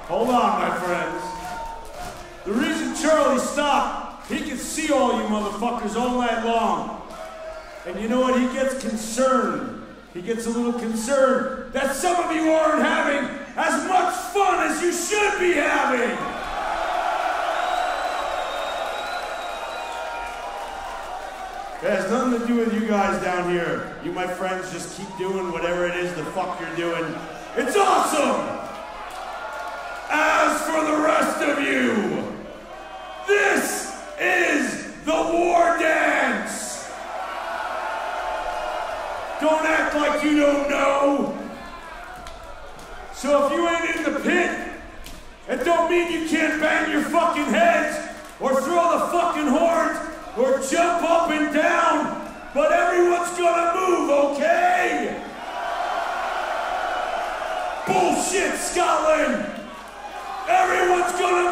Hold on, my friends. The reason Charlie stopped, he can see all you motherfuckers all night long. And you know what? He gets concerned. He gets a little concerned that some of you aren't having as much fun as you should be having. It has nothing to do with you guys down here. You, my friends, just keep doing whatever it is the fuck you're doing. It's awesome! As for the rest of you, this is the War Dance! Don't act like you don't know! So if you ain't in the pit, it don't mean you can't bang your fucking heads, or throw the fucking horns, or jump up and down, but everyone's gonna move, okay? Bullshit, Scotland! Everyone's gonna